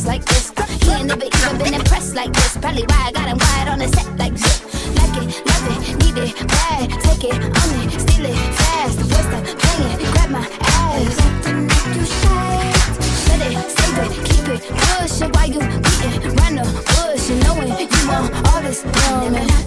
dressed like this. He ain't never even been impressed like this. Probably why I got him quiet on the set like zip. Like it, love it, need it, bad. Take it, own it, steal it, fast. The boy stop playing, grab my ass. Acting like you shy. Let it, save it, keep it, push it while you beating round the bush. And knowing you want all this,